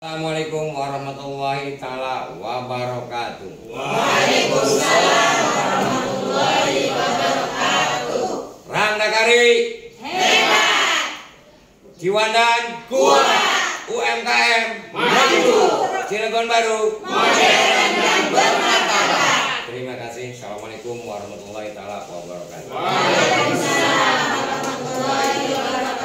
Assalamualaikum warahmatullahi taala wabarakatuh. Waalaikumsalam warahmatullahi wabarakatuh. Randakari Hebat, Ciwandan kuat, UMKM maju, Cilegon Baru modern dan bermartabat. Terima kasih. Assalamualaikum warahmatullahi taala wabarakatuh. Waalaikumsalam warahmatullahi wabarakatuh.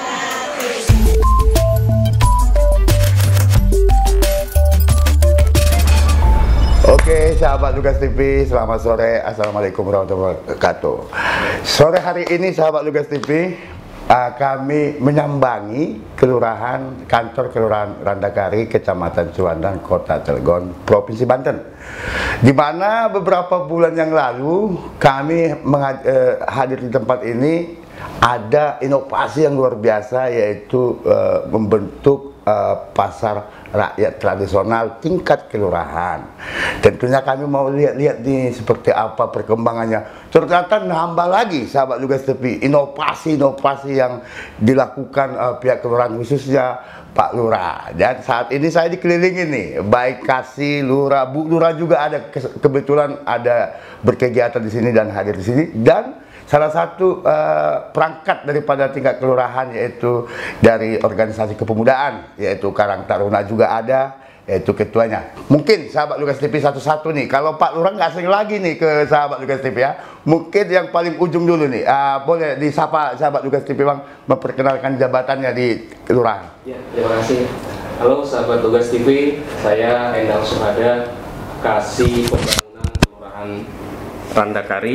Oke, sahabat Lugas TV, selamat sore. Assalamualaikum warahmatullahi wabarakatuh. Sore hari ini, sahabat Lugas TV, kami menyambangi kantor kelurahan Randakari, Kecamatan Ciwandan, Kota Cilegon, Provinsi Banten. Di mana beberapa bulan yang lalu kami hadir di tempat ini, ada inovasi yang luar biasa, yaitu membentuk pasar rakyat tradisional tingkat kelurahan. Tentunya kami mau lihat-lihat nih seperti apa perkembangannya. Ternyata nambah lagi, sahabat Lugas TV, inovasi-inovasi yang dilakukan pihak kelurahan, khususnya Pak Lurah. Dan saat ini saya dikelilingi nih, baik Kasih, Lurah, Bu Lurah juga ada, kebetulan ada berkegiatan di sini dan hadir di sini. Dan salah satu perangkat daripada tingkat kelurahan, yaitu dari organisasi kepemudaan, yaitu Karang Taruna juga ada, yaitu ketuanya. Mungkin sahabat Lugas TV satu-satu nih, kalau Pak Lurah nggak sering lagi nih ke sahabat Lugas TV ya, mungkin yang paling ujung dulu nih, boleh disapa sahabat Lugas TV Bang, memperkenalkan jabatannya di kelurahan. Ya, terima kasih. Halo sahabat Lugas TV, saya Endang Suhada, Kasih Pembangunan Kelurahan Randakari.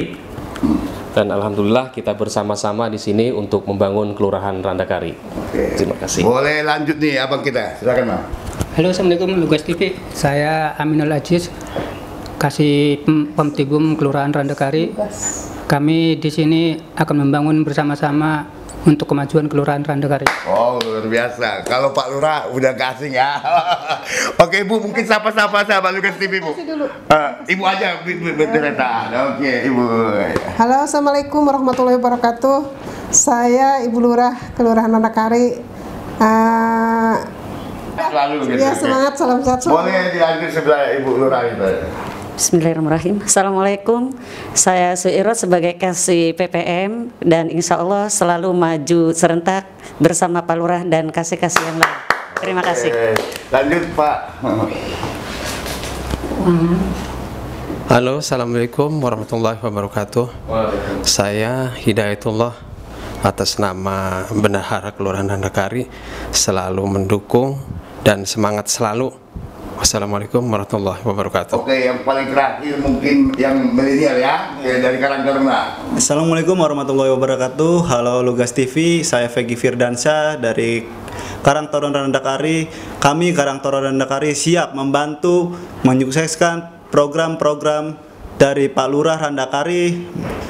Dan alhamdulillah kita bersama-sama di sini untuk membangun Kelurahan Randakari. Oke. Terima kasih. Boleh lanjut nih abang kita, silakan Bang. Halo, assalamualaikum Lugas TV. Saya Aminul Aziz, Kasih Pemtibum Kelurahan Randakari. Kami di sini akan membangun bersama-sama untuk kemajuan Kelurahan Randakari. Oh, luar biasa. Kalau Pak Lurah udah gak asing ya. Oke, Bu, mungkin sapa-sapa sahabat Lugas TV, Bu. Ibu aja bercerita. Oke, Ibu. Halo, assalamualaikum warahmatullahi wabarakatuh. Saya Ibu Lurah Kelurahan Randakari. Selalu gitu. Ya, semangat, salam sehat. Boleh dilanjut sebelah Ibu Lurah itu. Bismillahirrahmanirrahim. Assalamualaikum. Saya Suirot sebagai Kasih PPM dan insya Allah selalu maju serentak bersama Pak Lurah dan kasih-kasih yang lain. Terima kasih. Lanjut Pak. Halo, assalamualaikum warahmatullahi wabarakatuh. Saya Hidayatullah atas nama Bendahara Kelurahan Randakari selalu mendukung dan semangat selalu. Wassalamualaikum warahmatullahi wabarakatuh. Oke, yang paling terakhir mungkin yang milenial ya, dari Karang Taruna. Assalamualaikum warahmatullahi wabarakatuh. Halo Lugas TV, saya Vegi Firdansyah dari Karang Taruna Randakari. Kami Karang Taruna Randakari siap membantu menyukseskan program-program dari Pak Lurah Randakari,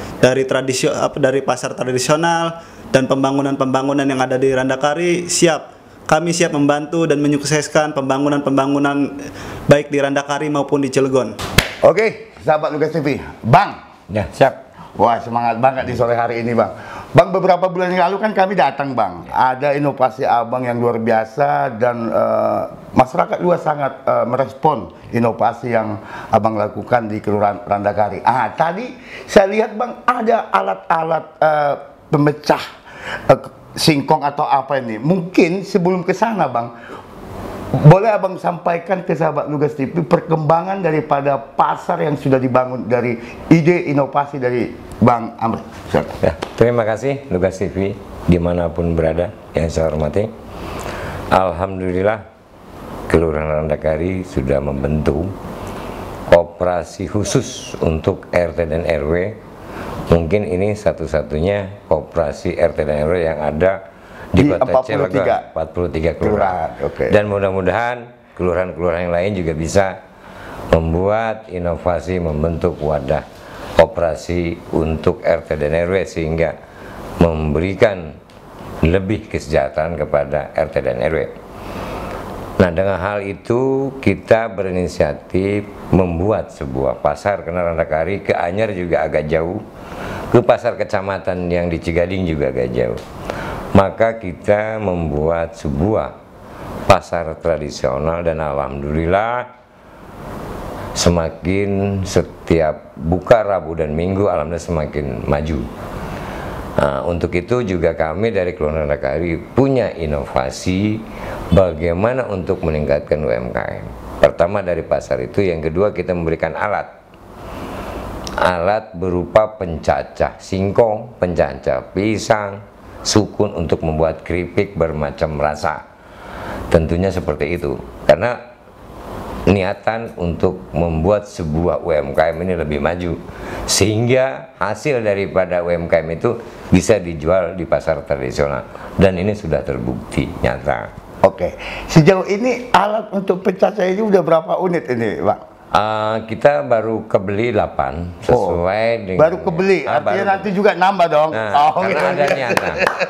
dari pasar tradisional dan pembangunan-pembangunan yang ada di Randakari. Kami siap membantu dan menyukseskan pembangunan-pembangunan baik di Randakari maupun di Cilegon. Oke, sahabat Lugas TV, Bang. Ya, siap. Wah, semangat banget di sore hari ini, Bang. Bang, beberapa bulan yang lalu kan kami datang, Bang. Ada inovasi Abang yang luar biasa dan masyarakat juga sangat merespon inovasi yang Abang lakukan di Kelurahan Randakari. Tadi saya lihat, Bang, ada alat-alat pemecah singkong atau apa ini. Mungkin sebelum ke sana, Bang, boleh Abang sampaikan ke sahabat Lugas TV perkembangan daripada pasar yang sudah dibangun dari ide inovasi dari Bang Amri. Ya, terima kasih Lugas TV dimanapun berada yang saya hormati. Alhamdulillah Kelurahan Randakari sudah membentuk operasi khusus untuk RT dan RW. Mungkin ini satu-satunya operasi RT dan RW yang ada di Kota Cilegon, 43 kelurahan. Okay. Dan mudah-mudahan kelurahan-kelurahan yang lain juga bisa membuat inovasi, membentuk wadah operasi untuk RT dan RW sehingga memberikan lebih kesejahteraan kepada RT dan RW. Nah, dengan hal itu kita berinisiatif membuat sebuah pasar, karena Randakari ke Anyar juga agak jauh, ke pasar kecamatan yang di Cigading juga agak jauh. Maka kita membuat sebuah pasar tradisional, dan alhamdulillah semakin setiap buka Rabu dan Minggu alhamdulillah semakin maju. Nah, untuk itu juga kami dari Kelurahan Randakari punya inovasi bagaimana untuk meningkatkan UMKM. Pertama dari pasar itu, yang kedua kita memberikan alat berupa pencacah singkong, pencacah pisang, sukun untuk membuat keripik bermacam rasa. Tentunya seperti itu, karena niatan untuk membuat sebuah UMKM ini lebih maju, sehingga hasil daripada UMKM itu bisa dijual di pasar tradisional, dan ini sudah terbukti nyata. Oke, sejauh ini alat untuk pencacah ini udah berapa unit ini, Pak? Kita baru kebeli 8 sesuai dengan baru kebeli, artinya nanti juga nambah dong. Nah, karena ada niatan.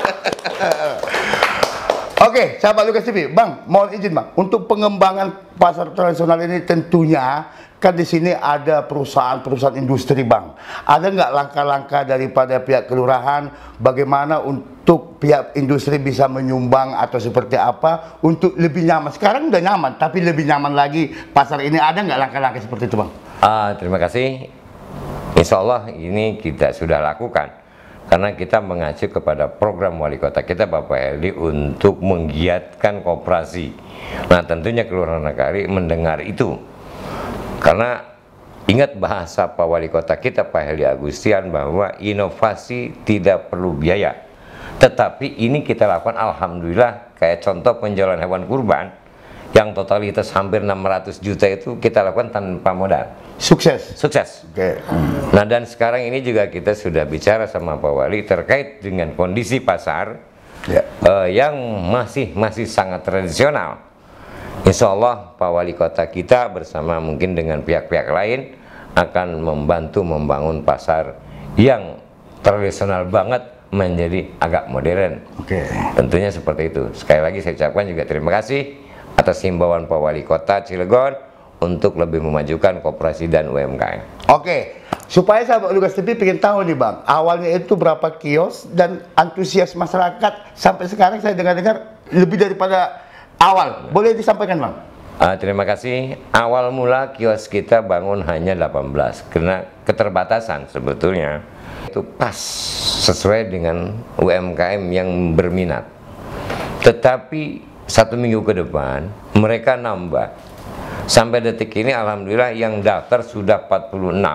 Oke, sahabat Lugas TV, Bang, mohon izin Bang, untuk pengembangan pasar tradisional ini tentunya kan di sini ada perusahaan-perusahaan industri, Bang. Ada nggak langkah-langkah daripada pihak kelurahan bagaimana untuk pihak industri bisa menyumbang atau seperti apa untuk lebih nyaman? Sekarang udah nyaman, tapi lebih nyaman lagi pasar ini, ada nggak langkah-langkah seperti itu, Bang? Terima kasih. Insya Allah ini kita sudah lakukan. Karena kita mengacu kepada program wali kota kita Bapak Heldi untuk menggiatkan koperasi. Nah, tentunya Kelurahan Randakari mendengar itu. Karena ingat bahasa Pak Wali Kota kita Pak Heldi Agustian bahwa inovasi tidak perlu biaya. Tetapi ini kita lakukan alhamdulillah, kayak contoh penjualan hewan kurban yang totalitas hampir 600 juta itu kita lakukan tanpa modal. Sukses. Oke. Nah, dan sekarang ini juga kita sudah bicara sama Pak Wali terkait dengan kondisi pasar yang masih sangat tradisional. Insya Allah Pak Wali Kota kita bersama mungkin dengan pihak-pihak lain akan membantu membangun pasar yang tradisional banget menjadi agak modern. Tentunya seperti itu. Sekali lagi saya ucapkan juga terima kasih atas himbauan Pak Wali Kota Cilegon untuk lebih memajukan koperasi dan UMKM. Oke, supaya sahabat Lugas TV pengen tahu nih Bang, awalnya itu berapa kios dan antusias masyarakat sampai sekarang saya dengar-dengar lebih daripada awal. Boleh disampaikan Bang? Terima kasih. Awal mula kios kita bangun hanya 18 karena keterbatasan sebetulnya. Itu pas sesuai dengan UMKM yang berminat. Tetapi 1 minggu ke depan mereka nambah. Sampai detik ini alhamdulillah yang daftar sudah 46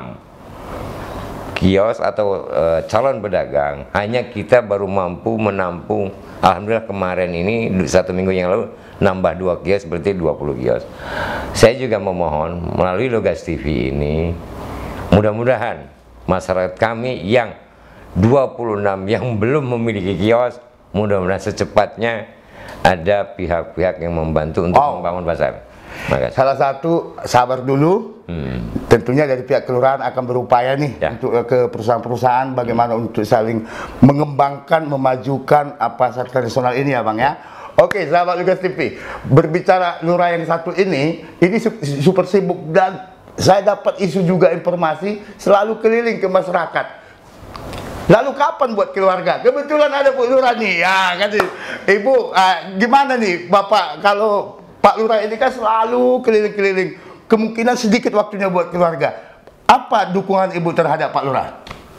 kios atau calon pedagang. Hanya kita baru mampu menampung, alhamdulillah kemarin ini 1 minggu yang lalu nambah 2 kios, berarti 20 kios. Saya juga memohon melalui Lugas TV ini, mudah-mudahan masyarakat kami yang 26 yang belum memiliki kios, mudah-mudahan secepatnya ada pihak-pihak yang membantu untuk membangun pasar. Makasih. Salah satu, sabar dulu, tentunya dari pihak kelurahan akan berupaya nih untuk ke perusahaan-perusahaan bagaimana untuk saling mengembangkan, memajukan pasar tradisional ini ya Bang ya. Oke, sahabat Lugas TV, berbicara lurah yang satu ini super sibuk dan saya dapat isu juga informasi selalu keliling ke masyarakat. Lalu kapan buat keluarga? Kebetulan ada Bu Lurah nih, ya kan Ibu, gimana nih Bapak kalau Pak Lurah ini kan selalu keliling-keliling, kemungkinan sedikit waktunya buat keluarga. Apa dukungan Ibu terhadap Pak Lurah?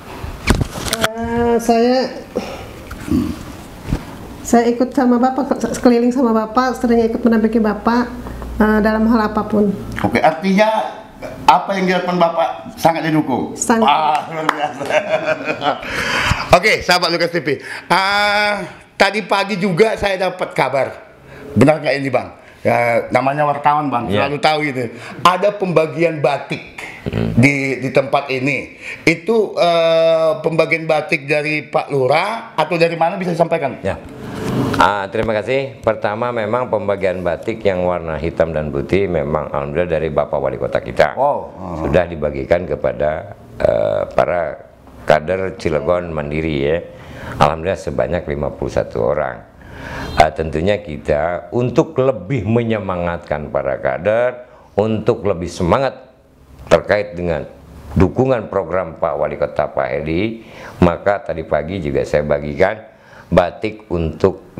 Saya ikut sama Bapak, keliling sama Bapak, sering ikut mendampingi Bapak dalam hal apapun. Oke, artinya apa yang dilakukan Bapak sangat didukung? Sangat. Luar biasa. Oke, sahabat Lugas TV. Tadi pagi juga saya dapat kabar. Benar nggak ini Bang? Ya, namanya wartawan Bang, selalu tahu gitu. Ada pembagian batik di tempat ini. Itu pembagian batik dari Pak Lurah atau dari mana bisa disampaikan? Ya. Terima kasih. Pertama memang pembagian batik yang warna hitam dan putih memang alhamdulillah dari Bapak Wali Kota kita. Sudah dibagikan kepada para kader Cilegon Mandiri ya. Alhamdulillah sebanyak 51 orang. Tentunya kita untuk lebih menyemangatkan para kader, untuk lebih semangat terkait dengan dukungan program Pak Wali Kota Pak Heldi, maka tadi pagi juga saya bagikan batik untuk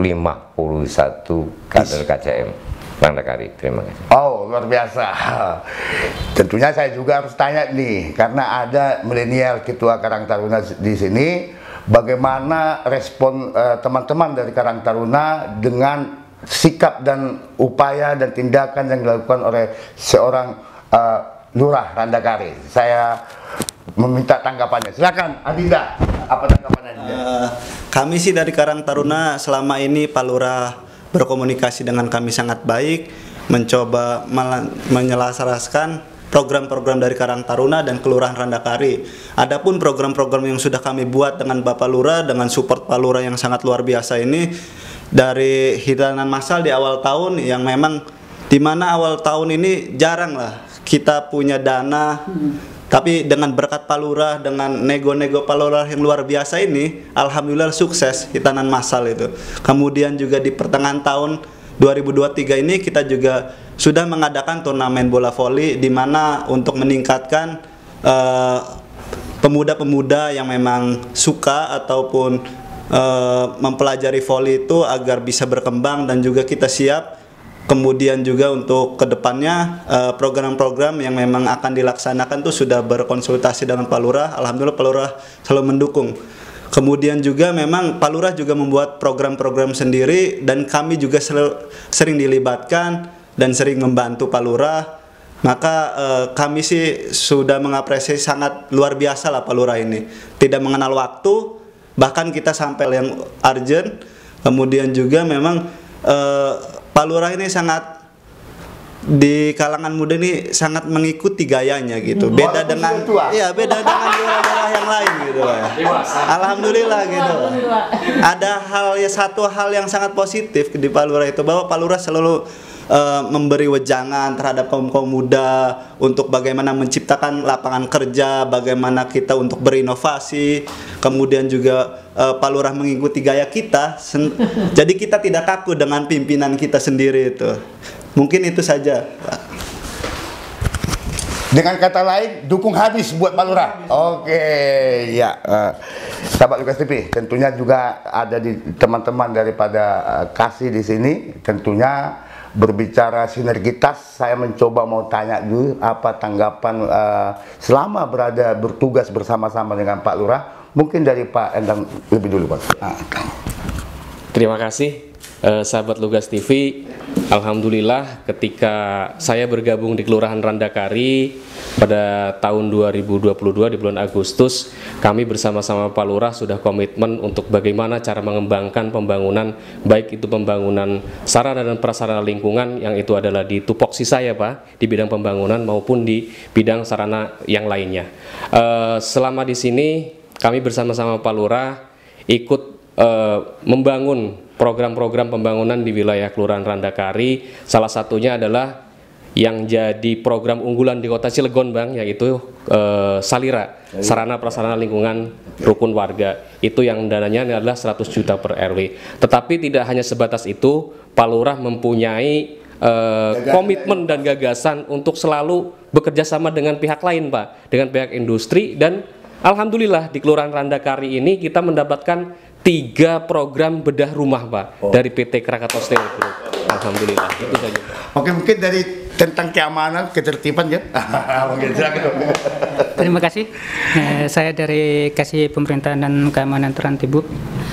51 kader KCM Randakari. Terima kasih. Oh, luar biasa. Tentunya saya juga harus tanya nih, karena ada milenial Ketua Karang Taruna di sini. Bagaimana respon teman-teman dari Karang Taruna dengan sikap dan upaya dan tindakan yang dilakukan oleh seorang Lurah Randakari? Saya meminta tanggapannya. Silakan, Adinda. Apa tanggapannya, Adinda? Kami sih dari Karang Taruna selama ini Pak Lurah berkomunikasi dengan kami sangat baik, mencoba menyelaraskan program-program dari Karang Taruna dan Kelurahan Randakari. Adapun program-program yang sudah kami buat dengan Bapak Lurah, dengan support Pak Lurah yang sangat luar biasa ini, dari hidangan massal di awal tahun yang memang dimana awal tahun ini jarang lah kita punya dana, tapi dengan berkat Pak Lurah, dengan nego-nego Pak Lurah yang luar biasa ini, alhamdulillah sukses hitanan massal itu. Kemudian juga di pertengahan tahun 2023 ini kita juga sudah mengadakan turnamen bola voli, di mana untuk meningkatkan pemuda-pemuda yang memang suka ataupun mempelajari voli itu agar bisa berkembang, dan juga kita siap. Kemudian juga untuk kedepannya program-program yang memang akan dilaksanakan tuh sudah berkonsultasi dengan Pak Lurah. Alhamdulillah Pak Lurah selalu mendukung. Kemudian juga memang Pak Lurah juga membuat program-program sendiri, dan kami juga sering dilibatkan dan sering membantu Pak Lurah. Maka kami sih sudah mengapresiasi sangat luar biasa lah Pak Lurah ini. Tidak mengenal waktu, bahkan kita sampai yang urgent. Kemudian juga memang Pak Lurah ini sangat di kalangan muda ini sangat mengikuti gayanya gitu. Beda dengan beda dengan daerah yang lain gitu Pak. Alhamdulillah gitu. Ada satu hal yang sangat positif di Pak Lurah itu, bahwa Pak Lurah selalu memberi wejangan terhadap kaum muda untuk bagaimana menciptakan lapangan kerja, bagaimana kita untuk berinovasi. Kemudian juga Pak Lurah mengikuti gaya kita, jadi kita tidak kaku dengan pimpinan kita sendiri itu. Mungkin itu saja, Pak. Dengan kata lain, dukung habis buat Pak Lurah. Oke, ya. Sahabat Lugas TV, tentunya juga ada di teman-teman daripada Kasih di sini. Tentunya berbicara sinergitas, saya mencoba mau tanya dulu apa tanggapan selama bertugas bersama-sama dengan Pak Lurah. Mungkin dari Pak Endang lebih dulu, Pak. Terima kasih sahabat Lugas TV. Alhamdulillah ketika saya bergabung di Kelurahan Randakari pada tahun 2022 di bulan Agustus, kami bersama-sama Pak Lurah sudah komitmen untuk bagaimana cara mengembangkan pembangunan, baik itu pembangunan sarana dan prasarana lingkungan, yang itu adalah di tupoksi saya Pak, di bidang pembangunan maupun di bidang sarana yang lainnya. Selama di sini kami bersama-sama Pak Lurah ikut membangun program-program pembangunan di wilayah Kelurahan Randakari. Salah satunya adalah yang jadi program unggulan di Kota Cilegon Bang, yaitu Salira, sarana prasarana lingkungan rukun warga. Itu yang dananya adalah 100 juta per RW. Tetapi tidak hanya sebatas itu, Pak Lurah mempunyai komitmen dan gagasan untuk selalu bekerja sama dengan pihak lain Pak, dengan pihak industri, dan alhamdulillah di Kelurahan Randakari ini kita mendapatkan 3 program bedah rumah Pak dari PT Krakatau Steel Group. Alhamdulillah, itu saja Pak. Oke, mungkin dari tentang keamanan, ketertiban ya. Mungkin silakan. Terima kasih. Saya dari Kasih Pemerintahan dan Keamanan Trantibub.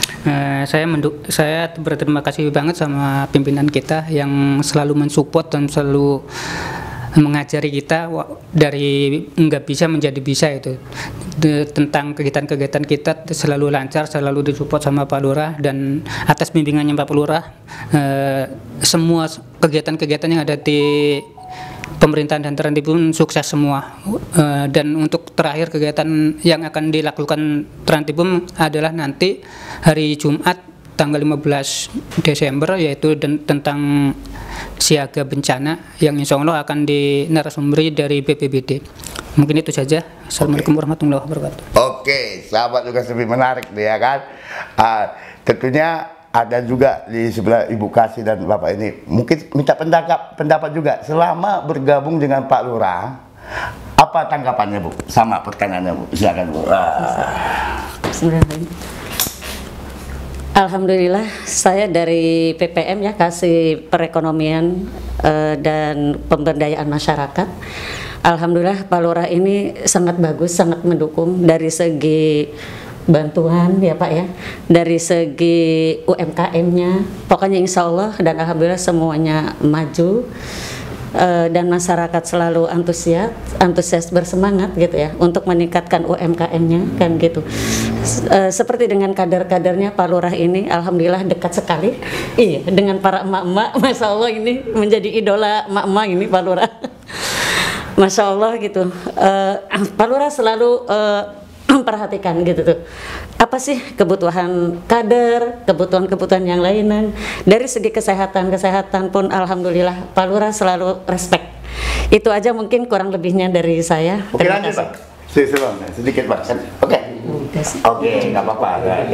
Saya berterima kasih banget sama pimpinan kita yang selalu mensupport dan selalu mengajari kita dari nggak bisa menjadi bisa itu. Tentang kegiatan-kegiatan kita selalu lancar, selalu disupport sama Pak Lurah, dan atas bimbingannya Pak Lurah semua kegiatan-kegiatan yang ada di pemerintahan dan Trantibub sukses semua. Dan untuk terakhir kegiatan yang akan dilakukan Trantibub adalah nanti hari Jumat tanggal 15 Desember, yaitu tentang siaga bencana yang insya Allah akan dinarasumber dari BPBD. Mungkin itu saja. Assalamualaikum warahmatullahi wabarakatuh. Oke, sahabat Lugas TV, menarik nih ya kan. Tentunya ada juga di sebelah Ibu Kasih dan Bapak ini. Mungkin minta pendapat juga. Selama bergabung dengan Pak Lurah, apa tanggapannya Bu? Sama pertanyaannya Bu. Silakan Bu. Alhamdulillah saya dari PPM ya, Kasih Perekonomian dan Pemberdayaan Masyarakat. Alhamdulillah Pak Lurah ini sangat bagus, sangat mendukung dari segi bantuan ya Pak ya, dari segi UMKM-nya, pokoknya insya Allah dan Alhamdulillah semuanya maju. Dan masyarakat selalu antusias bersemangat gitu ya untuk meningkatkan UMKM-nya kan gitu. Seperti dengan kader-kadernya Pak Lurah ini alhamdulillah dekat sekali iya dengan para emak-emak, Masya Allah ini menjadi idola emak-emak ini Pak Lurah. Masya Allah gitu. Pak Lurah selalu memperhatikan gitu tuh, apa sih kebutuhan kader, kebutuhan yang lainnya. Dari segi kesehatan pun alhamdulillah Pak Lurah selalu respect. Itu aja mungkin kurang lebihnya dari saya. Oke, lanjut Pak. Sedikit Pak. Oke. Oke, nggak apa-apa.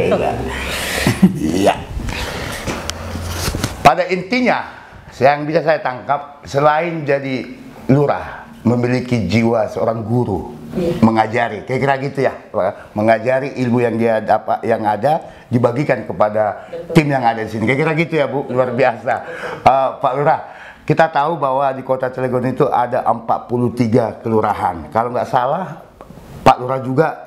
Iya. Pada intinya yang bisa saya tangkap, selain jadi lurah, memiliki jiwa seorang guru. Mengajari, kira-kira gitu ya, mengajari ilmu yang dia dapat, yang ada dibagikan kepada tim yang ada di sini, kira-kira gitu ya Bu, luar biasa. Pak Lurah, kita tahu bahwa di Kota Cilegon itu ada 43 kelurahan, kalau nggak salah Pak Lurah juga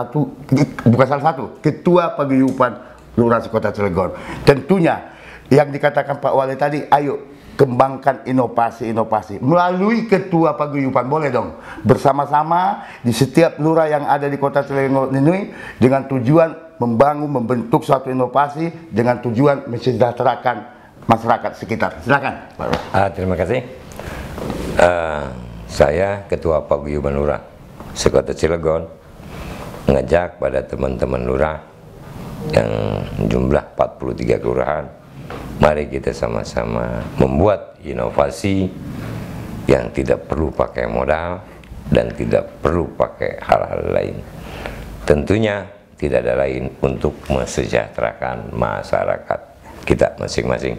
ketua paguyuban Lurah Kota Cilegon. Tentunya yang dikatakan Pak Wali tadi, ayo kembangkan inovasi-inovasi melalui ketua paguyuban, boleh dong bersama-sama di setiap lurah yang ada di Kota Cilegon ini dengan tujuan membentuk suatu inovasi dengan tujuan mensejahterakan masyarakat sekitar. Silakan Pak. Terima kasih. Saya ketua paguyuban lurah sekota Cilegon mengajak pada teman-teman lurah yang jumlah 43 kelurahan, mari kita sama-sama membuat inovasi yang tidak perlu pakai modal dan tidak perlu pakai hal-hal lain. Tentunya tidak ada lain untuk mensejahterakan masyarakat kita masing-masing.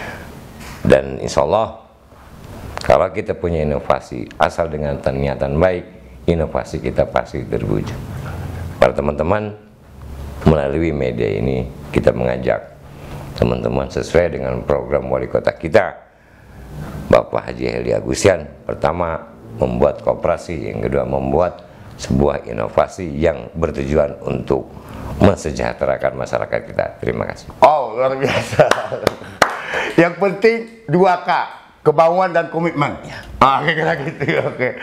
Dan insya Allah kalau kita punya inovasi asal dengan niatan baik, inovasi kita pasti terwujud. Para teman-teman, melalui media ini kita mengajak teman-teman sesuai dengan program wali kota kita Bapak Haji Heli Agustian. Pertama, membuat koperasi, yang kedua membuat sebuah inovasi yang bertujuan untuk mensejahterakan masyarakat kita. Terima kasih. Oh, luar biasa. Yang penting 2K, kemauan dan komitmen. Kira-kira gitu. Oke.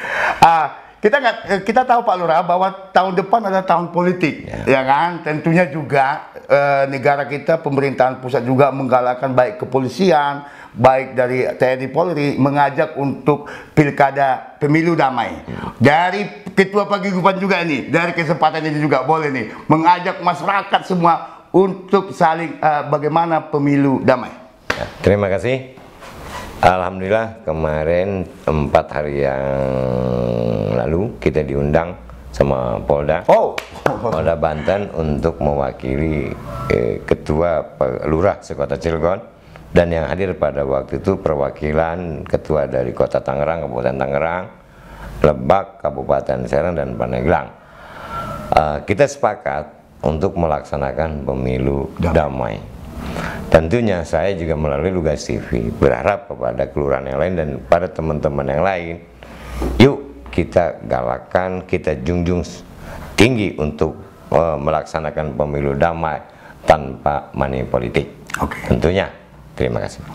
Kita tahu Pak Lurah bahwa tahun depan adalah tahun politik, ya kan? Tentunya juga negara kita, pemerintahan pusat juga menggalakkan baik kepolisian, baik dari TNI Polri mengajak untuk pilkada pemilu damai. Dari ketua paguyuban juga ini, dari kesempatan ini juga boleh nih mengajak masyarakat semua untuk saling bagaimana pemilu damai. Ya, terima kasih. Alhamdulillah kemarin 4 hari yang lalu kita diundang sama Polda Banten untuk mewakili ketua lurah sekota Cilegon, dan yang hadir pada waktu itu perwakilan ketua dari Kota Tangerang, Kabupaten Tangerang, Lebak, Kabupaten Serang, dan Pandeglang. Kita sepakat untuk melaksanakan pemilu damai. Tentunya saya juga melalui Lugas TV berharap kepada kelurahan yang lain dan pada teman-teman yang lain, yuk kita galakan, kita junjung tinggi untuk melaksanakan pemilu damai tanpa money politik. Tentunya. Terima kasih.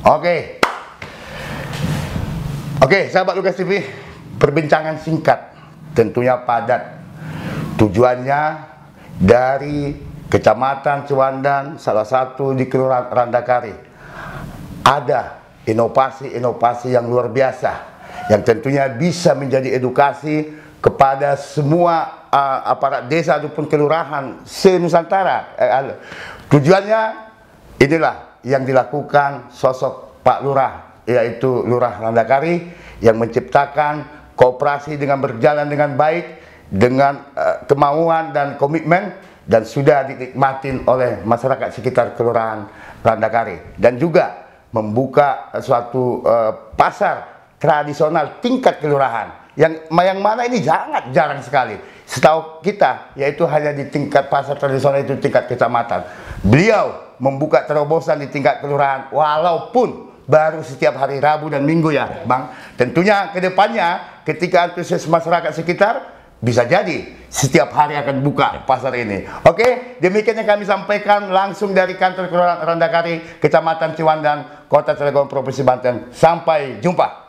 Oke, sahabat Lugas TV, perbincangan singkat, tentunya padat. Tujuannya dari Kecamatan Ciwandan, salah satu di Kelurahan Randakari, ada inovasi-inovasi yang luar biasa yang tentunya bisa menjadi edukasi kepada semua aparat desa ataupun kelurahan se-Nusantara. Tujuannya inilah yang dilakukan sosok Pak Lurah, yaitu Lurah Randakari, yang menciptakan koperasi dengan berjalan dengan baik, dengan kemauan dan komitmen, dan sudah dinikmatin oleh masyarakat sekitar Kelurahan Randakari, dan juga membuka suatu pasar tradisional tingkat kelurahan yang mana ini sangat jarang sekali. Setahu kita, yaitu hanya di tingkat pasar tradisional itu tingkat kecamatan. Beliau membuka terobosan di tingkat kelurahan walaupun baru setiap hari Rabu dan Minggu ya Bang. Tentunya ke depannya ketika antusias masyarakat sekitar bisa jadi setiap hari akan buka pasar ini. Oke, demikian yang kami sampaikan langsung dari kantor Kelurahan Randakari, Kecamatan Ciwandan, Kota Cilegon, Provinsi Banten. Sampai jumpa.